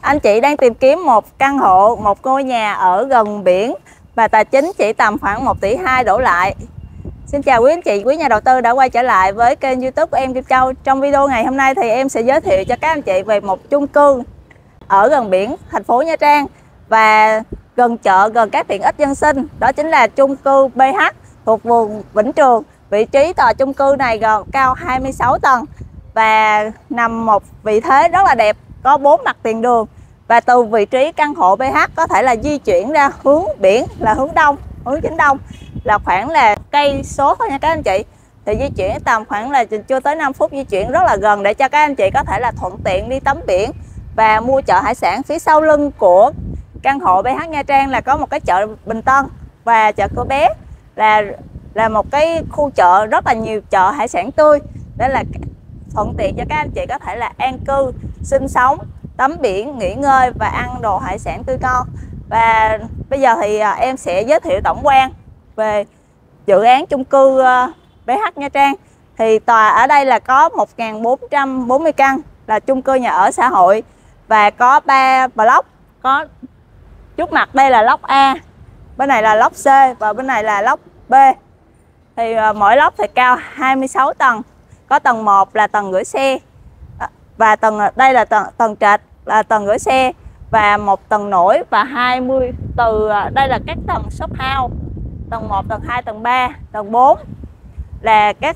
Anh chị đang tìm kiếm một căn hộ, một ngôi nhà ở gần biển và tài chính chỉ tầm khoảng 1,2 tỷ đổ lại. Xin chào quý anh chị, quý nhà đầu tư đã quay trở lại với kênh YouTube của em Kim Châu. Trong video ngày hôm nay thì em sẽ giới thiệu cho các anh chị về một chung cư ở gần biển, thành phố Nha Trang và gần chợ, gần các tiện ích dân sinh. Đó chính là chung cư BH thuộc phường Vĩnh Trường. Vị trí tòa chung cư này cao 26 tầng và nằm một vị thế rất là đẹp, có 4 mặt tiền đường. Và từ vị trí căn hộ BH có thể là di chuyển ra hướng biển là hướng đông, hướng chính đông là khoảng là cây số thôi nha các anh chị. Thì di chuyển tầm khoảng là chưa tới 5 phút di chuyển, rất là gần để cho các anh chị có thể là thuận tiện đi tắm biển và mua chợ hải sản. Phía sau lưng của căn hộ BH Nha Trang là có một cái chợ Bình Tân và chợ Cửa Bé, là một cái khu chợ rất là nhiều chợ hải sản tươi, đó là thuận tiện cho các anh chị có thể là an cư, sinh sống, tắm biển, nghỉ ngơi và ăn đồ hải sản tươi ngon. Và bây giờ thì em sẽ giới thiệu tổng quan về dự án chung cư BH Nha Trang. Thì tòa ở đây là có 1.440 căn, là chung cư nhà ở xã hội và có 3 block. Có trước mặt đây là block A, bên này là block C và bên này là block B. Thì mỗi block thì cao 26 tầng. Có tầng 1 là tầng gửi xe và đây là tầng trệt là tầng gửi xe và một tầng nổi và 20 từ đây là các tầng shop house. Tầng 1, tầng 2, tầng 3, tầng 4 là các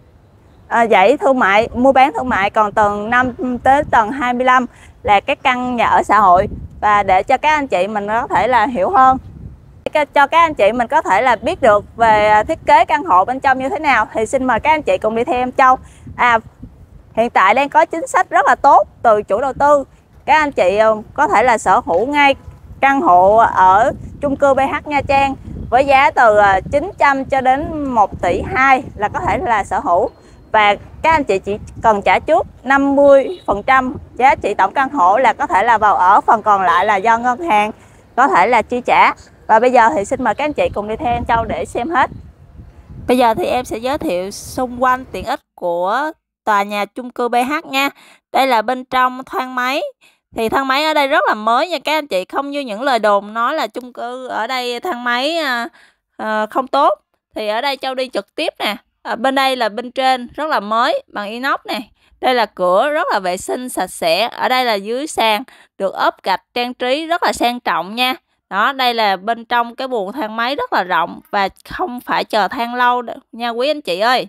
dãy thương mại, mua bán thương mại, còn tầng 5 tới tầng 25 là các căn nhà ở xã hội. Và để cho các anh chị mình có thể là hiểu hơn, cho các anh chị mình có thể là biết được về thiết kế căn hộ bên trong như thế nào, thì xin mời các anh chị cùng đi theo em Châu. Hiện tại đang có chính sách rất là tốt từ chủ đầu tư. Các anh chị có thể là sở hữu ngay căn hộ ở chung cư BH Nha Trang với giá từ 900 cho đến 1,2 tỷ là có thể là sở hữu. Và các anh chị chỉ cần trả trước 50% giá trị tổng căn hộ là có thể là vào ở, phần còn lại là do ngân hàng có thể là chi trả. Và bây giờ thì xin mời các anh chị cùng đi theo em Châu để xem hết. Bây giờ thì em sẽ giới thiệu xung quanh tiện ích của tòa nhà chung cư BH nha. Đây là bên trong thang máy. Thì thang máy ở đây rất là mới nha các anh chị, không như những lời đồn nói là chung cư ở đây thang máy không tốt. Thì ở đây Châu đi trực tiếp nè. Bên đây là bên trên rất là mới bằng inox nè. Đây là cửa rất là vệ sinh sạch sẽ. Ở đây là dưới sàn được ốp gạch trang trí rất là sang trọng nha. Đó, đây là bên trong cái buồng thang máy rất là rộng và không phải chờ thang lâu nha quý anh chị ơi.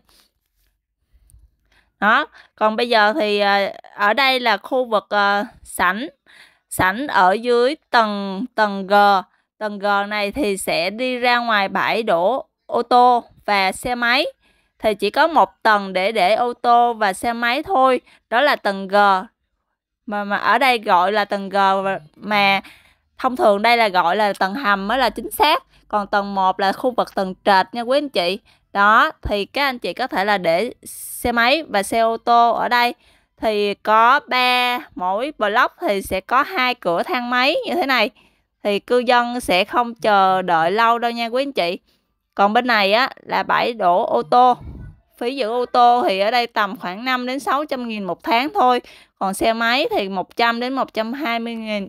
Đó, còn bây giờ thì ở đây là khu vực sảnh ở dưới tầng G. Tầng G này thì sẽ đi ra ngoài bãi đổ ô tô và xe máy. Thì chỉ có một tầng để ô tô và xe máy thôi, đó là tầng G. Mà ở đây gọi là tầng G, mà thông thường đây là gọi là tầng hầm mới là chính xác. Còn tầng 1 là khu vực tầng trệt nha quý anh chị. Đó, thì các anh chị có thể là để xe máy và xe ô tô ở đây. Thì có mỗi block thì sẽ có 2 cửa thang máy như thế này. Thì cư dân sẽ không chờ đợi lâu đâu nha quý anh chị. Còn bên này á là bãi đổ ô tô. Phí giữ ô tô thì ở đây tầm khoảng 5 đến 600 nghìn một tháng thôi. Còn xe máy thì 100 đến 120 nghìn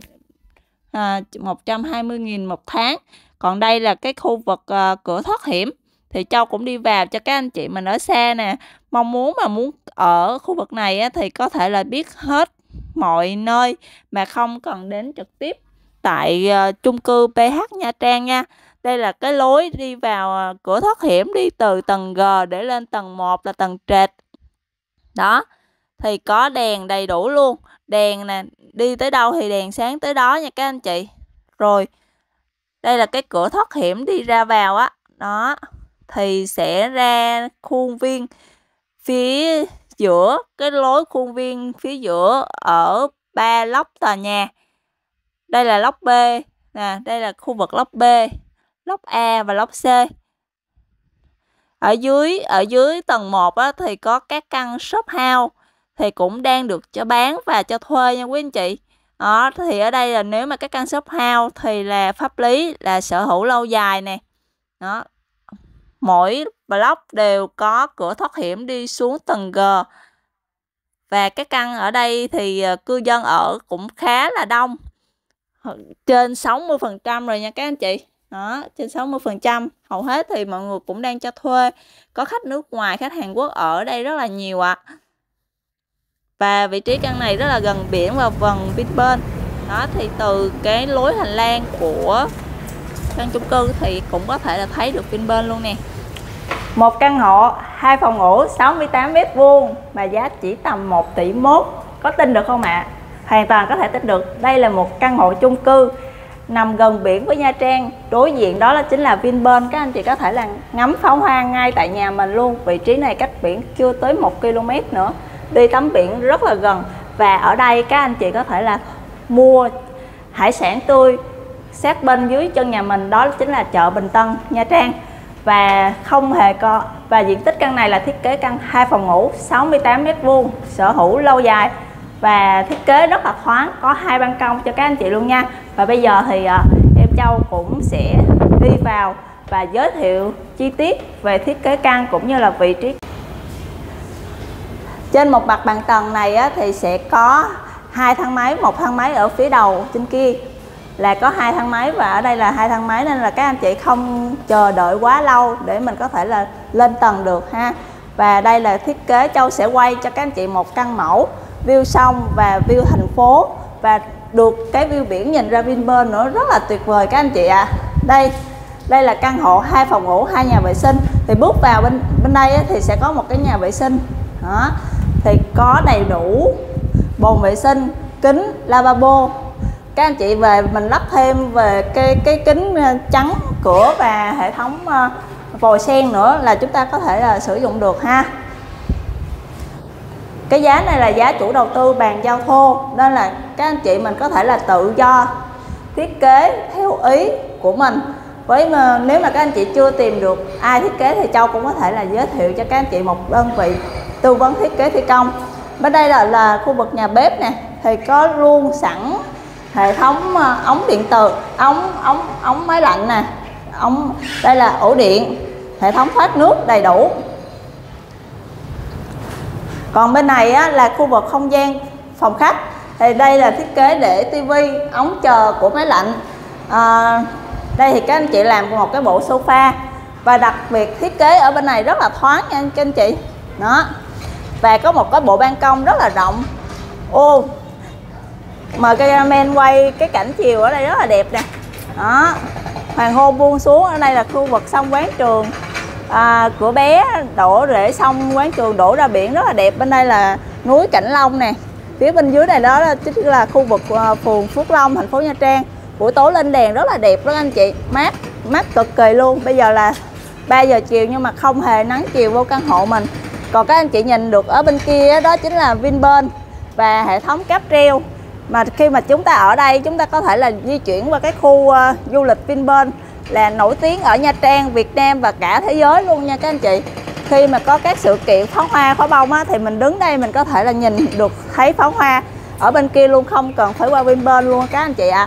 120 nghìn một tháng. Còn đây là cái khu vực cửa thoát hiểm. Thì Châu cũng đi vào cho các anh chị mình ở xa nè. Muốn ở khu vực này á, thì có thể là biết hết mọi nơi mà không cần đến trực tiếp tại chung cư BH Nha Trang nha. Đây là cái lối đi vào cửa thoát hiểm, đi từ tầng G để lên tầng 1 là tầng trệt. Đó, thì có đèn đầy đủ luôn. Đèn nè, đi tới đâu thì đèn sáng tới đó nha các anh chị. Rồi, đây là cái cửa thoát hiểm đi ra vào á. Đó, thì sẽ ra khuôn viên phía giữa, cái lối khuôn viên phía giữa ở 3 lốc tòa nhà. Đây là lốc B nè, đây là khu vực lốc B, lốc A và lốc C. Ở dưới tầng 1 á, thì có các căn shop house thì cũng đang được cho bán và cho thuê nha quý anh chị. Đó, thì ở đây là nếu mà các căn shop house thì là pháp lý là sở hữu lâu dài nè. Đó, mỗi block đều có cửa thoát hiểm đi xuống tầng G Và cái căn ở đây thì cư dân ở cũng khá là đông, trên 60% rồi nha các anh chị. Đó, trên 60%, hầu hết thì mọi người cũng đang cho thuê. Có khách nước ngoài, khách Hàn Quốc ở đây rất là nhiều ạ. Và vị trí căn này rất là gần biển và gần Vinpearl. Đó, thì từ cái lối hành lang của căn chung cư thì cũng có thể là thấy được Vinpearl luôn nè. Một căn hộ 2 phòng ngủ 68 m² mà giá chỉ tầm 1,1 tỷ. Có tin được không ạ? Hoàn toàn có thể tin được. Đây là một căn hộ chung cư nằm gần biển với Nha Trang. Đối diện đó là chính là Vinpearl. Các anh chị có thể là ngắm pháo hoa ngay tại nhà mình luôn. Vị trí này cách biển chưa tới 1 km nữa. Đi tắm biển rất là gần. Và ở đây các anh chị có thể là mua hải sản tươi sát bên dưới chân nhà mình, đó chính là chợ Bình Tân, Nha Trang. Và không hề có, và diện tích căn này là thiết kế căn 2 phòng ngủ 68 m², sở hữu lâu dài và thiết kế rất là thoáng, có 2 ban công cho các anh chị luôn nha. Và bây giờ thì em Châu cũng sẽ đi vào và giới thiệu chi tiết về thiết kế căn cũng như là vị trí. Trên một mặt bằng tầng này thì sẽ có 2 thang máy, một thang máy ở phía đầu trên kia là có 2 thang máy, và ở đây là 2 thang máy nên là các anh chị không chờ đợi quá lâu để mình có thể là lên tầng được ha. Và đây là thiết kế, Châu sẽ quay cho các anh chị một căn mẫu view sông và view thành phố, và được cái view biển nhìn ra Vinpearl nữa, rất là tuyệt vời các anh chị ạ. Đây là căn hộ 2 phòng ngủ 2 nhà vệ sinh. Thì bước vào bên đây thì sẽ có một cái nhà vệ sinh. Đó, thì có đầy đủ bồn vệ sinh, kính, lavabo. Các anh chị về mình lắp thêm về cái kính trắng cửa và hệ thống vòi sen nữa là chúng ta có thể là sử dụng được ha. Cái giá này là giá chủ đầu tư bàn giao thô, nên là các anh chị mình có thể là tự do thiết kế theo ý của mình. Nếu mà các anh chị chưa tìm được ai thiết kế thì Châu cũng có thể là giới thiệu cho các anh chị một đơn vị tư vấn thiết kế thi công. Bên đây là khu vực nhà bếp nè, thì có luôn sẵn hệ thống ống điện từ, ống máy lạnh nè, đây là ổ điện, hệ thống thoát nước đầy đủ. Còn bên này là khu vực không gian phòng khách, thì đây là thiết kế để tivi, ống chờ của máy lạnh. Đây thì các anh chị làm một cái bộ sofa, và đặc biệt thiết kế ở bên này rất là thoáng nha các anh chị. Đó, và có một cái bộ ban công rất là rộng. Mời cameraman quay cái cảnh chiều ở đây rất là đẹp nè. Đó, hoàng hôn buông xuống. Ở đây là khu vực sông Quán Trường, cửa bé đổ rễ sông Quán Trường đổ ra biển rất là đẹp. Bên đây là núi Cảnh Long nè, phía bên dưới này đó chính là khu vực phường Phước Long, thành phố Nha Trang. Buổi tối lên đèn rất là đẹp đó anh chị, mát cực kỳ luôn. Bây giờ là 3 giờ chiều nhưng mà không hề nắng chiều vô căn hộ mình. Còn các anh chị nhìn được ở bên kia đó chính là Vinpearl và hệ thống cáp treo. Mà khi mà chúng ta ở đây, chúng ta có thể là di chuyển qua cái khu du lịch Vinpearl là nổi tiếng ở Nha Trang, Việt Nam và cả thế giới luôn nha các anh chị. Khi mà có các sự kiện pháo hoa, pháo bông thì mình đứng đây mình có thể là nhìn được thấy pháo hoa ở bên kia luôn, không cần phải qua Vinpearl luôn các anh chị ạ.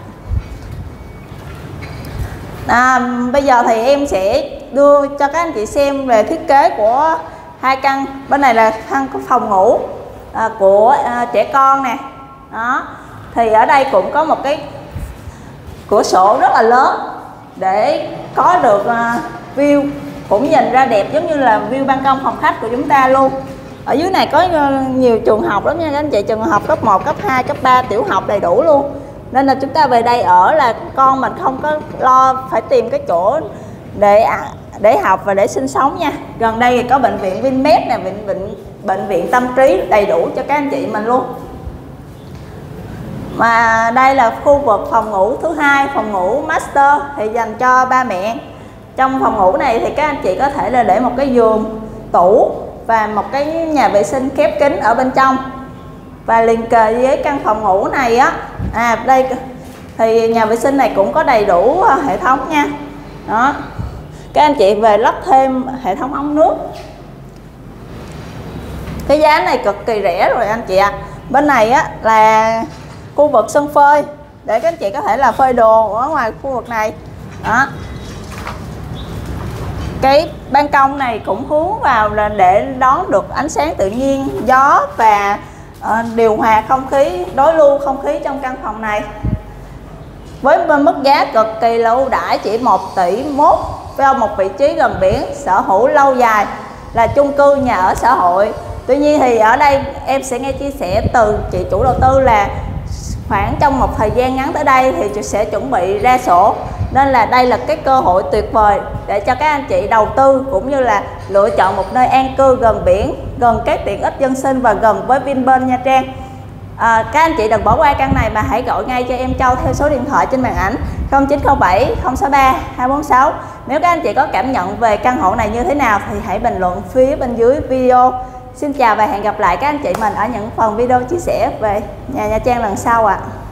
Bây giờ thì em sẽ đưa cho các anh chị xem về thiết kế của 2 căn. Bên này là căn phòng ngủ của trẻ con nè. Đó, thì ở đây cũng có một cái cửa sổ rất là lớn để có được view, cũng nhìn ra đẹp giống như là view ban công phòng khách của chúng ta luôn. Ở dưới này có nhiều trường học lắm nha các anh chị, trường học cấp 1, cấp 2, cấp 3, tiểu học đầy đủ luôn. Nên là chúng ta về đây ở là con mình không có lo phải tìm cái chỗ để học và để sinh sống nha. Gần đây thì có bệnh viện Vinmed nè, bệnh viện tâm trí đầy đủ cho các anh chị mình luôn. Mà đây là khu vực phòng ngủ thứ hai, phòng ngủ master thì dành cho ba mẹ. Trong phòng ngủ này thì các anh chị có thể là để một cái giường, tủ và một cái nhà vệ sinh khép kín ở bên trong. Và liền kề với căn phòng ngủ này đây thì nhà vệ sinh này cũng có đầy đủ hệ thống nha. Đó, các anh chị về lắp thêm hệ thống ống nước. Cái giá này cực kỳ rẻ rồi anh chị ạ. Bên này là khu vực sân phơi để các anh chị có thể là phơi đồ ở ngoài khu vực này. Đó, cái ban công này cũng hướng vào là để đón được ánh sáng tự nhiên, gió và điều hòa không khí, đối lưu không khí trong căn phòng này. Với mức giá cực kỳ là ưu đãi, chỉ 1,1 tỷ với một vị trí gần biển, sở hữu lâu dài, là chung cư nhà ở xã hội. Tuy nhiên thì ở đây em sẽ nghe chia sẻ từ chị chủ đầu tư là khoảng trong một thời gian ngắn tới đây thì chị sẽ chuẩn bị ra sổ, nên là đây là cái cơ hội tuyệt vời để cho các anh chị đầu tư cũng như là lựa chọn một nơi an cư gần biển, gần các tiện ích dân sinh và gần với Vinpearl Nha Trang. Các anh chị đừng bỏ qua căn này mà hãy gọi ngay cho em Châu theo số điện thoại trên màn ảnh 0907 063 246. Nếu các anh chị có cảm nhận về căn hộ này như thế nào thì hãy bình luận phía bên dưới video. Xin chào và hẹn gặp lại các anh chị mình ở những phần video chia sẻ về nhà Nha Trang lần sau ạ.